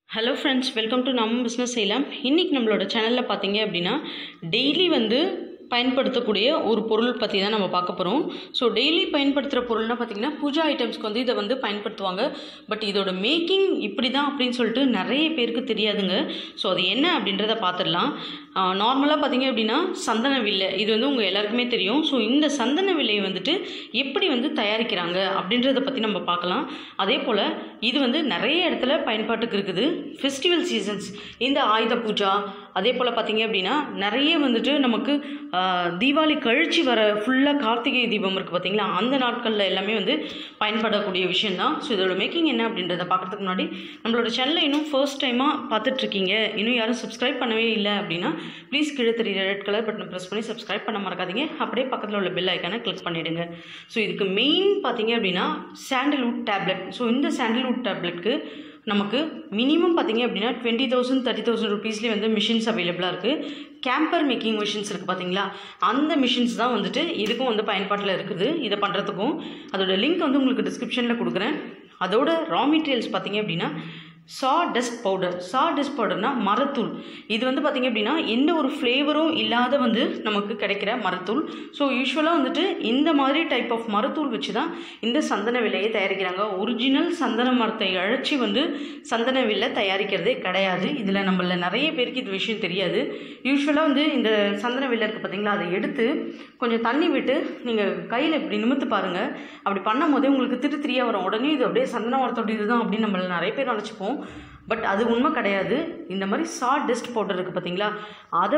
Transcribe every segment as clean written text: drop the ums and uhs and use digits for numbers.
Hello friends, welcome to நம்ம business செய்யலாம். இன்றைக்கி நம்மளோட சேனலில் பார்த்தீங்க அப்படின்னா டெய்லி பயன்படுத்தக்கூடிய ஒரு பொருள் பற்றி தான் நம்ம பார்க்க போகிறோம். ஸோ டெய்லி பயன்படுத்துகிற பொருள்னால் பார்த்திங்கன்னா பூஜா ஐட்டம்ஸ்க்கு இதை பயன்படுத்துவாங்க. பட் இதோட மேக்கிங் இப்படி தான் அப்படின்னு சொல்லிட்டு நிறைய பேருக்கு தெரியாதுங்க. ஸோ அது என்ன அப்படின்றத பார்த்துடலாம். நார்மலாக பார்த்திங்க அப்படின்னா சந்தன வில்லை இது உங்கள் எல்லாருக்குமே தெரியும். ஸோ இந்த சந்தன வில்லையை எப்படி தயாரிக்கிறாங்க அப்படின்றத பற்றி நம்ம பார்க்கலாம். அதே போல் இது நிறைய இடத்துல பயன்பாட்டுக்கு இருக்குது. ஃபெஸ்டிவல் சீசன்ஸ், இந்த ஆயுத பூஜா, அதே போல் பார்த்திங்க அப்படின்னா நிறைய நமக்கு தீபாவளி கழிச்சு வர ஃபுல்லாக கார்த்திகை தீபம் இருக்குது பார்த்திங்களா, அந்த நாட்களில் எல்லாமே பயன்படக்கூடிய விஷயந்தான். ஸோ இதோட மேக்கிங் என்ன அப்படின்றத பார்க்குறதுக்கு முன்னாடி நம்மளோட சேனலை இன்னும் ஃபர்ஸ்ட் டைமாக பார்த்துட்ருக்கீங்க, இன்னும் யாரும் சப்ஸ்கிரைப் பண்ணவே இல்லை அப்படின்னா ப்ளீஸ் கீழே தெரியுற ரெட் கலர் பட்டனை ப்ரெஸ் பண்ணி சப்ஸ்கிரைப் பண்ண மறக்காதீங்க. அப்படியே பக்கத்தில் உள்ள பெல் ஐக்கானை கிளிக் பண்ணிவிடுங்க. ஸோ இதுக்கு மெயின் பார்த்திங்க அப்படின்னா சாண்டல்வுட் டேப்லெட். ஸோ இந்த சாண்டல்வுட் டேப்லெட்க்கு நமக்கு மினிமம் பார்த்திங்க அப்படின்னா 20,000 30,000 ருபீஸ்லேயே மிஷின்ஸ் அவைலபிளாக இருக்குது. கேம்பர் மேக்கிங் மிஷின்ஸ் இருக்குது பார்த்திங்களா, அந்த மிஷின்ஸ் தான் இதுக்கும் பயன்பாட்டில் இருக்குது. இதை பண்ணுறதுக்கும் அதோட லிங்க் உங்களுக்கு டிஸ்கிரிப்ஷனில் கொடுக்குறேன். அதோட ரா மெட்டீரியல்ஸ் பார்த்திங்க அப்படின்னா sawdust powder. Sawdust பவுடர்னால் மரத்தூள். இது பார்த்திங்க அப்படின்னா எந்த ஒரு ஃப்ளேவரும் இல்லாத நமக்கு கிடைக்கிற மரத்தூள். ஸோ யூஸ்வலாக இந்த மாதிரி டைப் ஆஃப் மரத்தூள் வச்சு தான் இந்த சந்தன வில்லையை தயாரிக்கிறாங்க. ஒரிஜினல் சந்தன மரத்தை அழைச்சி சந்தன வில்லை தயாரிக்கிறதே கிடையாது. இதில் நம்மள நிறைய பேருக்கு இது விஷயம் தெரியாது. யூஸ்வலாக இந்த சந்தன வில்லை இருக்குது பார்த்திங்களா, அதை எடுத்து கொஞ்சம் தண்ணி விட்டு நீங்கள் கையில் இப்படி நிமித்து பாருங்கள். அப்படி பண்ணும் போதே உங்களுக்கு திரியாக வரும். உடனே இது அப்படியே சந்தன மரத்தோட இதுதான் அப்படின்னு நம்மள நிறைய பேர் நினச்சிப்போம். பட் அது உண்மை கிடையாது. இந்த மாதிரி சா டஸ்ட் பவுடர் இருக்குது பார்த்திங்களா, அதை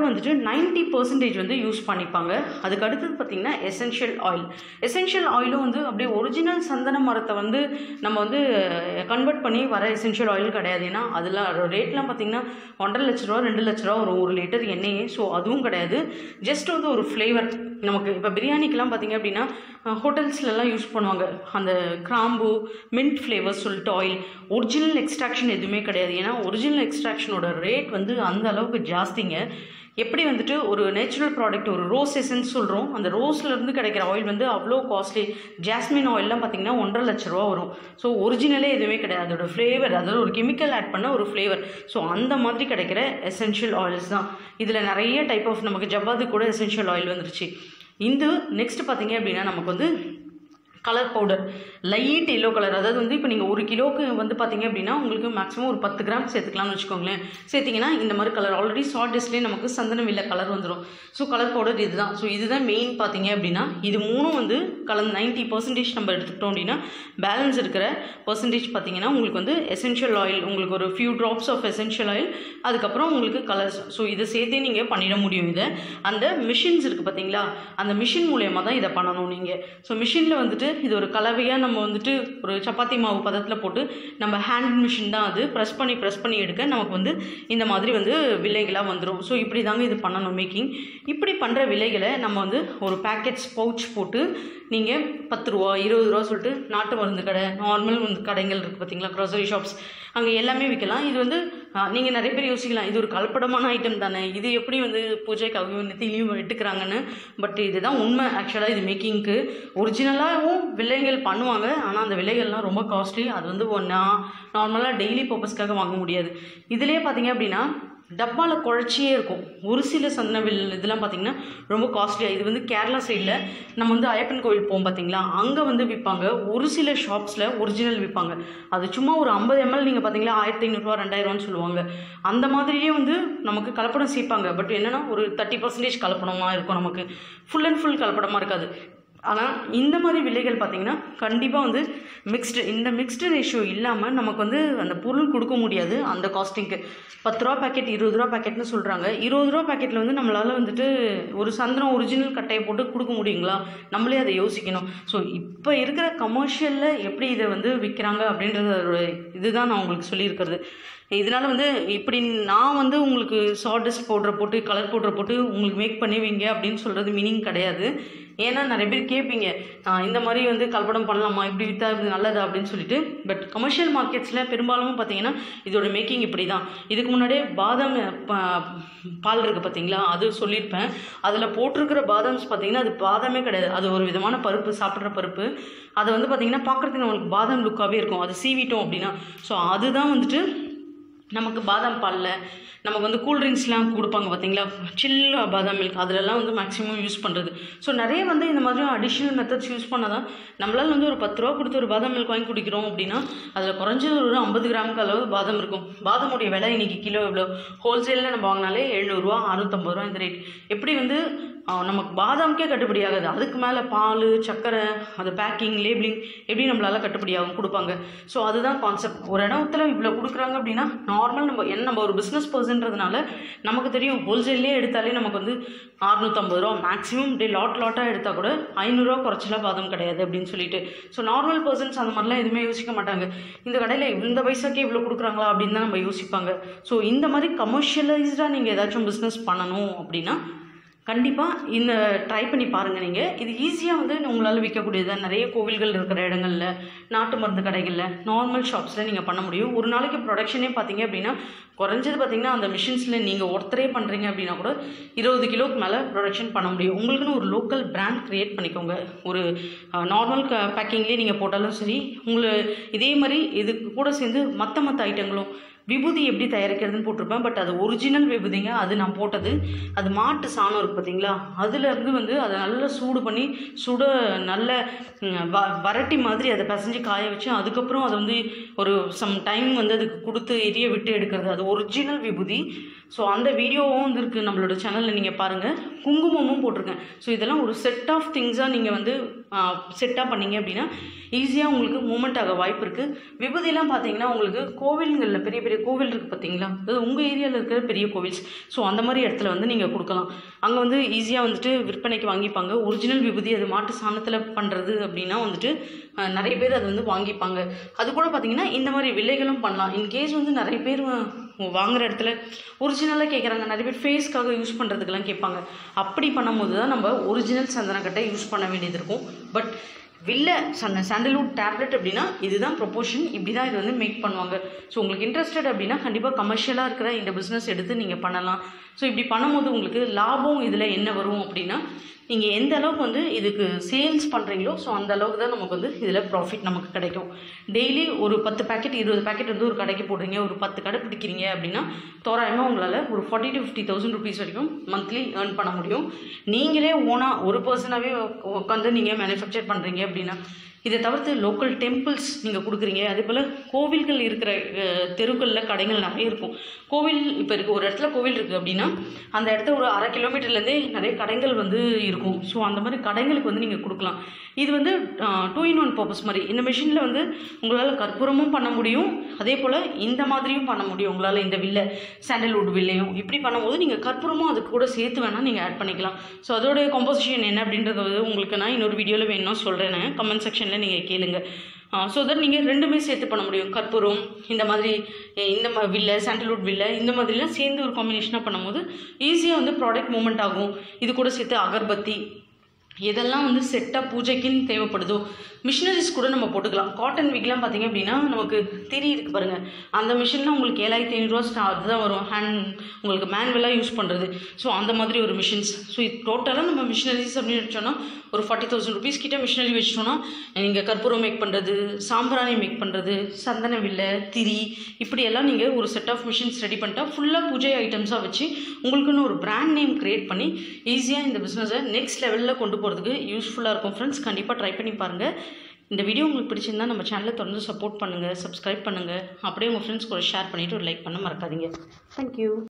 90% யூஸ் பண்ணிப்பாங்க. அதுக்கு அடுத்தது பார்த்திங்கன்னா எசென்ஷியல் ஆயில். எசென்ஷியல் ஆயிலும் அப்படியே ஒரிஜினல் சந்தன மரத்தை நம்ம கன்வெர்ட் பண்ணி வர எசென்ஷியல் ஆயில் கிடையாது. ஏன்னா அதில் ரேட்லாம் பார்த்திங்கன்னா 1.5 லட்ச ரூபா 2 லட்ச ரூபா ஒரு 1 லிட்டர் எண்ணெயே. ஸோ அதுவும் கிடையாது. ஜஸ்ட் ஒரு ஃப்ளேவர். நமக்கு இப்போ பிரியாணிக்கெலாம் பார்த்திங்க அப்படின்னா ஹோட்டல்ஸ்லலாம் யூஸ் பண்ணுவாங்க அந்த கிராம்பு மின்ட் ஃப்ளேவர்ஸ் சொல்லிட்டு ஆயில். ஒரிஜினல் எக்ஸ்ட்ராக்ஷன் எதுவுமே கிடையாது. ஏன்னா ஒரிஜினல் எக்ஸ்ட்ராக்ஷனோட ரேட் அந்த அளவுக்கு ஜாஸ்திங்க. எப்படி ஒரு நேச்சுரல் ப்ராடக்ட், ஒரு ரோஸ் எசன்ஸ் சொல்கிறோம், அந்த ரோஸ்லேருந்து கிடைக்கிற ஆயில் அவ்வளோ காஸ்ட்லி. ஜாஸ்மின் ஆயிலெலாம் பார்த்திங்கன்னா 1.5 லட்ச ரூபா வரும். ஸோ ஒரிஜினலே எதுவுமே கிடையாது. அதோட ஃப்ளேவர், அதாவது ஒரு கெமிக்கல் ஆட் பண்ண ஒரு ஃப்ளேவர். ஸோ அந்த மாதிரி கிடைக்கிற எசென்ஷியல் ஆயில்ஸ் தான். இதில் நிறைய டைப் ஆஃப் நமக்கு ஜவ்வாது கூட எசென்ஷியல் ஆயில் வந்துருச்சு. இந்த நெக்ஸ்ட் பார்த்திங்க அப்படின்னா நமக்கு colour powder, light yellow colour. அதாவது இப்போ நீங்கள் 1 கிலோவுக்கு பார்த்திங்க அப்படின்னா உங்களுக்கு மேக்ஸிமம் ஒரு 10 கிராம் சேர்த்துக்கலாம்னு வச்சுக்கோங்களேன். சேர்த்திங்கன்னா இந்த மாதிரி கலர் ஆல்ரெடி ஷார்ட் டஸ்ட்லேயே நமக்கு சந்தன வில்லை கலர் வந்துடும். ஸோ கலர் பவுடர் இதுதான். ஸோ இதுதான் மெயின் பார்த்திங்க அப்படின்னா. இது மூணும் கலந்து 90% நம்ம எடுத்துக்கிட்டோம் அப்படின்னா பேலன்ஸ் இருக்கிற பர்சன்டேஜ் பார்த்திங்கன்னா உங்களுக்கு எசென்ஷியல் ஆயில், உங்களுக்கு ஒரு few drops of essential oil, அதுக்கப்புறம் உங்களுக்கு கலர்ஸ். ஸோ இதை சேர்த்தே நீங்கள் பண்ணிட முடியும். இதை அந்த மிஷின்ஸ் இருக்குது பார்த்திங்களா, அந்த மிஷின் மூலயமா தான் இதை பண்ணணும் நீங்கள். ஸோ மிஷினில் இது ஒரு கலவையாக நம்ம ஒரு சப்பாத்தி மாவு பதத்தில் போட்டு நம்ம ஹேண்ட் மிஷின் தான் அது ப்ரெஸ் பண்ணி எடுக்க நமக்கு இந்த மாதிரி விலைகளாக வந்துடும். ஸோ இப்படி தாங்க இது பண்ணணும் மேக்கிங். இப்படி பண்ணுற விலைகளை நம்ம ஒரு பேக்கெட்ஸ் பவுச் போட்டு நீங்கள் 10 ரூபா 20 ரூபா சொல்லிட்டு நாட்டு மருந்து கடை, நார்மல் கடைகள் இருக்குது பார்த்திங்களா, க்ரோசரி ஷாப்ஸ், அங்கே எல்லாமே விற்கலாம். இது நீங்கள் நிறைய பேர் யோசிக்கலாம், இது ஒரு கலப்படமான ஐட்டம் தானே, இது எப்படி பூஜைக்காகவும் நெத்திலையும் எடுத்துக்கிறாங்கன்னு. பட் இதுதான் உண்மை. ஆக்சுவலாக இது மேக்கிங்க்கு ஒரிஜினலாகவும் விலைகள் பண்ணுவாங்க. ஆனால் அந்த விலைகள்லாம் ரொம்ப காஸ்ட்லி. அது நார்மலாக டெய்லி பர்பஸ்க்காக வாங்க முடியாது. இதிலே பார்த்திங்க அப்படின்னா டப்பாவில் குழச்சியே இருக்கும். ஒரு சில சந்தனவில் இதெல்லாம் பார்த்திங்கன்னா ரொம்ப காஸ்ட்லியாக. இது கேரளா சைடில் நம்ம ஐயப்பன் கோவில் போவோம் பார்த்திங்களா, அங்கே விற்பாங்க. ஒரு சில ஷாப்ஸில் ஒரிஜினல் விற்பாங்க. அது சும்மா ஒரு 50 ml நீங்கள் பார்த்திங்களா 1500 ரூபா 2000 சொல்லுவாங்க. அந்த மாதிரியே நமக்கு கலப்படம் சேர்ப்பாங்க. பட் என்னென்னா ஒரு 30% கலப்படமாக இருக்கும். நமக்கு ஃபுல் அண்ட் ஃபுல் கலப்படமாக இருக்காது. ஆனால் இந்த மாதிரி விலைகள் பார்த்திங்கன்னா கண்டிப்பாக மிக்ஸ்டு, இந்த மிக்ஸ்டு ரேஷியோ இல்லாமல் நமக்கு அந்த பொருள் கொடுக்க முடியாது அந்த காஸ்டிங்க்கு. 10 ரூபா பேக்கெட் 20 ரூபா பேக்கெட்னு சொல்கிறாங்க. 20 ரூபா பேக்கெட்டில் நம்மளால் ஒரு சந்தனம் ஒரிஜினல் கட்டையை போட்டு கொடுக்க முடியுங்களா? நம்மளே அதை யோசிக்கணும். ஸோ இப்போ இருக்கிற கமர்ஷியலில் எப்படி இதை விற்கிறாங்க அப்படின்றத இதுதான் நான் உங்களுக்கு சொல்லியிருக்கிறது. இதனால் இப்படி நான் உங்களுக்கு சால்டஸ்ட் பவுடரை போட்டு கலர் பவுடரை போட்டு உங்களுக்கு மேக் பண்ணுவீங்க அப்படின்னு சொல்கிறது மீனிங் கிடையாது. ஏன்னா நிறைய பேர் கேட்பீங்க, இந்த மாதிரி கலப்படம் பண்ணலாமா, இப்படி விற்றா இது நல்லதா அப்படின்னு சொல்லிட்டு. பட் கமர்ஷியல் மார்க்கெட்ஸில் பெரும்பாலும் பார்த்தீங்கன்னா இதோட மேக்கிங் இப்படி தான். இதுக்கு முன்னாடியே பாதாம் பால் இருக்குது பார்த்தீங்களா, அது சொல்லியிருப்பேன். அதில் போட்டிருக்கிற பாதாம்ஸ் பார்த்தீங்கன்னா அது பாதாமே கிடையாது. அது ஒரு விதமான பருப்பு, சாப்பிட்ற பருப்பு. அதை பார்த்தீங்கன்னா பார்க்குறதுக்கு நம்மளுக்கு பாதாம் லுக்காகவே இருக்கும். அது சீவிட்டோம் அப்படின்னா. ஸோ அதுதான் நமக்கு பாதாம் பாலில் நமக்கு வந்து கூல்ட்ரிங்க்ஸ்லாம் கொடுப்பாங்க பார்த்தீங்களா, சில் பாதாம் மில்க், அதிலெல்லாம் வந்து மேக்ஸிமம் யூஸ் பண்ணுறது. ஸோ நிறைய வந்து இந்த மாதிரி அடிஷ்னல் மெத்தட்ஸ் யூஸ் பண்ணால் தான் நம்மளால் வந்து ஒரு 10 ரூபா கொடுத்து ஒரு பாதாம் மில்க் வாங்கி குடிக்கிறோம் அப்படின்னா அதில் குறைஞ்சது ஒரு 50 கிராமுக்கு அளவு பாதாம் இருக்கும். பாதாமுடைய விலை இன்றைக்கி கிலோ எவ்வளோ, ஹோல்சேலில் நம்ம வாங்கினாலே 700 ரூபா 650 ரூபா இந்த ரேட். எப்படி வந்து நமக்கு பாதாமுக்கே கட்டுப்படி ஆகுது, அதுக்கு மேலே பால் சர்க்கரை அது பேக்கிங் லேபிளிங் எப்படி நம்மளால் கட்டுப்படியாகும் கொடுப்பாங்க. ஸோ அதுதான் கான்செப்ட். ஒரு இடத்துல இவ்வளோ கொடுக்குறாங்க அப்படின்னா நார்மல் நம்ம ஒரு பிஸ்னஸ் பர்சன்றதுனால நமக்கு தெரியும் ஹோல்சேல்லே எடுத்தாலே நமக்கு வந்து 650 ரூபா மேக்ஸிமம் லாட்டாக எடுத்தால் கூட 500 ரூபா குறைச்சலாம் பாதாம் கிடையாது அப்படின்னு சொல்லிட்டு. ஸோ நார்மல் பர்சன்ஸ் அந்த மாதிரிலாம் எதுவுமே யோசிக்க மாட்டாங்க. இந்த கடையில் இந்த பைசாக்கே இவ்வளோ கொடுக்குறாங்களா அப்படின்னு தான் நம்ம யோசிப்பாங்க. ஸோ இந்த மாதிரி கமர்ஷியலைஸ்டாக நீங்கள் ஏதாச்சும் பிஸ்னஸ் பண்ணணும் அப்படின்னா கண்டிப்பாக இந்த ட்ரை பண்ணி பாருங்கள். நீங்கள் இது ஈஸியாக வந்து உங்களால் விற்கக்கூடியதான். நிறைய கோவில்கள் இருக்கிற இடங்களில், நாட்டு மருந்து கடைகளில், நார்மல் ஷாப்ஸில் நீங்கள் பண்ண முடியும். ஒரு நாளைக்கு ப்ரொடக்ஷனே பார்த்தீங்க அப்படின்னா குறைஞ்சது பார்த்தீங்கன்னா அந்த மிஷின்ஸில் நீங்கள் ஒருத்தரே பண்ணுறீங்க அப்படின்னா கூட 20 கிலோக்கு மேலே ப்ரொடக்ஷன் பண்ண முடியும். உங்களுக்குன்னு ஒரு லோக்கல் பிராண்ட் க்ரியேட் பண்ணிக்கோங்க. ஒரு நார்மல் பேக்கிங்லேயே நீங்கள் போட்டாலும் சரி, இதே மாதிரி இதுக்கு கூட சேர்ந்து மற்ற ஐட்டங்களும் விபூதி எப்படி தயாரிக்கிறதுன்னு போட்டிருப்பேன். பட் அது ஒரிஜினல் விபூதிங்க, அது நான் போட்டது. அது மாட்டு சாணம் இருக்குது பார்த்தீங்களா, அதுலேருந்து வந்து அதை நல்லா சூடு பண்ணி நல்ல வரட்டி மாதிரி அதை பிசைஞ்சு காய வச்சு அதுக்கப்புறம் அதை வந்து ஒரு சம் டைம் வந்து அதுக்கு கொடுத்து எரிய விட்டு எடுக்கிறது, அது ஒரிஜினல் விபூதி. ஸோ அந்த வீடியோவும் வந்து இருக்குது நம்மளோட சேனலில், நீங்கள் பாருங்கள். குங்குமமும் போட்டிருக்கேன். ஸோ இதெல்லாம் ஒரு செட் ஆஃப் திங்ஸாக நீங்கள் வந்து செட்டாக பண்ணிங்க அப்படின்னா ஈஸியாக உங்களுக்கு மூமெண்ட் ஆக வாய்ப்பு இருக்குது. விபூதிலாம் பார்த்தீங்கன்னா உங்களுக்கு கோவில்களில் பெரிய பெரிய கோவில் இருக்குது பார்த்தீங்களா, அதாவது உங்கள் ஏரியாவில் இருக்கிற பெரிய கோவில்ஸ், ஸோ அந்த மாதிரி இடத்துல வந்து நீங்கள் கொடுக்கலாம். அங்கே வந்து ஈஸியாக வந்துட்டு விற்பனைக்கு வாங்கிப்பாங்க. ஒரிஜினல் விபூதி அது மாட்டு சாணத்தில் பண்ணுறது அப்படின்னா வந்துட்டு நிறைய பேர் அது வந்து வாங்கிப்பாங்க. அது கூட பார்த்தீங்கன்னா இந்த மாதிரி விலைகளும் பண்ணலாம். இன்கேஸ் வந்து நிறைய பேர் வாங்குகிற இடத்துல ஒரிஜினலாக கேட்குறாங்க, நிறைய பேர் ஃபேஸ்க்காக யூஸ் பண்ணுறதுக்கெல்லாம் கேட்பாங்க. அப்படி பண்ணும்போது தான் நம்ம ஒரிஜினல் சந்தனக்கட்டை யூஸ் பண்ண வேண்டியது இருக்கும். பட் சாண்டல்வுட் டேப்லெட் அப்படின்னா இதுதான் ப்ரொபோர்ஷன், இப்படி தான் இது வந்து மேக் பண்ணுவாங்க. ஸோ உங்களுக்கு இன்ட்ரெஸ்டட் அப்படின்னா கண்டிப்பாக கமர்ஷியலாக இருக்கிற இந்த பிஸ்னஸ் எடுத்து நீங்கள் பண்ணலாம். ஸோ இப்படி பண்ணும்போது உங்களுக்கு லாபம் இதில் என்ன வரும் அப்படின்னா, நீங்கள் எந்த அளவுக்கு வந்து இதுக்கு சேல்ஸ் பண்ணுறீங்களோ ஸோ அந்த அளவுக்கு தான் நமக்கு வந்து இதில் ப்ராஃபிட் நமக்கு கிடைக்கும். டெய்லி ஒரு 10 பேக்கெட் 20 பேக்கெட் வந்து ஒரு கடைக்கு போடுறீங்க, ஒரு 10 கடை பிடிக்கிறீங்க அப்படின்னா தோராயமாக உங்களால் ஒரு 40,000 to 50,000 ருபீஸ் வரைக்கும் மந்த்லி ஏர்ன் பண்ண முடியும். நீங்களே ஓனாக ஒரு பர்சனாகவே உட்காந்து நீங்கள் மேனுஃபேக்சர் பண்ணுறீங்க அப்படின்னா. இதை தவிர்த்து லோக்கல் டெம்பிள்ஸ் நீங்கள் கொடுக்குறீங்க. அதே போல் கோவில்கள் இருக்கிற தெருக்களில் கடைகள் நிறைய இருக்கும். கோவில் இப்போ இருக்குது, ஒரு இடத்துல கோவில் இருக்குது அப்படின்னா அந்த இடத்த ஒரு 1/2 கிலோமீட்டர்லேருந்தே நிறைய கடைகள் வந்து இருக்கும். ஸோ அந்த மாதிரி கடைங்களுக்கு வந்து நீங்கள் கொடுக்கலாம். இது வந்து 2-in-1 பர்பஸ் மாதிரி. இந்த மிஷினில் வந்து உங்களால் கற்பூரமும் பண்ண முடியும், அதே போல் இந்த மாதிரியும் பண்ண முடியும். உங்களால் இந்த வில்லை சாண்டல்வுட் வில்லையும் இப்படி பண்ணும்போது நீங்கள் கற்பூரமும் அதுக்கு கூட சேர்த்து வேணால் நீங்கள் ஆட் பண்ணிக்கலாம். ஸோ அதோடைய காம்போசிஷன் என்ன அப்படின்றது உங்களுக்கு நான் இன்னொரு வீடியோவில் வேணும்னா சொல்கிறேன், கமெண்ட் செக்ஷன் நீங்கள் கேளுங்க. ஸோ தட் நீங்கள் ரெண்டுமே சேர்த்து பண்ண முடியும். கற்பூரம் இந்த மாதிரி வில்லை சாண்டல்வுட் வில்லை இந்த மாதிரிலாம் சேர்ந்து ஒரு காம்பினேஷனாக பண்ணும்போது ஈஸியாக வந்து ப்ராடக்ட் மூவ்மெண்ட் ஆகும். இது கூட சேர்த்து அகர்பத்தி எதெல்லாம் வந்து செட்டாக பூஜைக்குன்னு தேவைப்படுதோ மிஷினரிஸ் கூட நம்ம போட்டுக்கலாம். காட்டன் விக்லாம் பார்த்திங்க அப்படின்னா நமக்கு திரி இருக்குது பாருங்கள், அந்த மிஷின்லாம் உங்களுக்கு 7,500 அதுதான் வரும். உங்களுக்கு மேனுவலாக யூஸ் பண்ணுறது. ஸோ அந்த மாதிரி ஒரு மிஷின்ஸ். ஸோ இது டோட்டலாக நம்ம மிஷினரிஸ் அப்படின்னு வச்சோன்னா ஒரு 40,000 ருபீஸ் கிட்ட மிஷினரி வச்சிட்டோன்னா நீங்கள் கற்பூரம் மேக் பண்ணுறது, சாம்பிராணி மேக் பண்ணுறது, சந்தன வில்லை, திரி இப்படியெல்லாம் நீங்கள் ஒரு செட் ஆஃப் மிஷின்ஸ் ரெடி பண்ணிட்டா ஃபுல்லாக பூஜை ஐட்டம்ஸாக வச்சு உங்களுக்குன்னு ஒரு பிராண்ட் நேம் க்ரியேட் பண்ணி ஈஸியாக இந்த பிஸ்னஸை நெக்ஸ்ட் லெவலில் கொண்டு போகிறதுக்கு யூஸ்ஃபுல்லாக இருக்கும். ஃப்ரெண்ட்ஸ் கண்டிப்பாக ட்ரை பண்ணி பாருங்கள். இந்த வீடியோ உங்களுக்கு பிடிச்சிருந்தா நம்ம சேனலை தொடர்ந்து சப்போர்ட் பண்ணுங்கள், சப்ஸ்கிரைப் பண்ணுங்கள், அப்படியே உங்கள் ஃப்ரெண்ட்ஸ் கூட ஷேர் பண்ணிவிட்டு ஒரு லைக் பண்ண மறக்காதீங்க. தேங்க்யூ.